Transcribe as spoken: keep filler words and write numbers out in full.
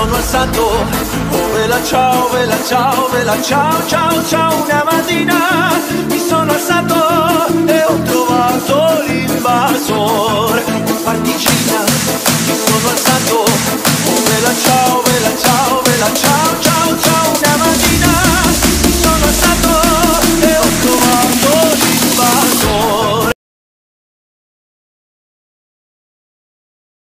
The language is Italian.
sono alzato, oh vela ciao, vela ciao, vela ciao, ciao, ciao. Una mattina mi sono alzato e ho trovato l'invasore in particina. Mi sono alzato, oh vela ciao, vela ciao, vela ciao, ciao, ciao. Una mattina mi sono alzato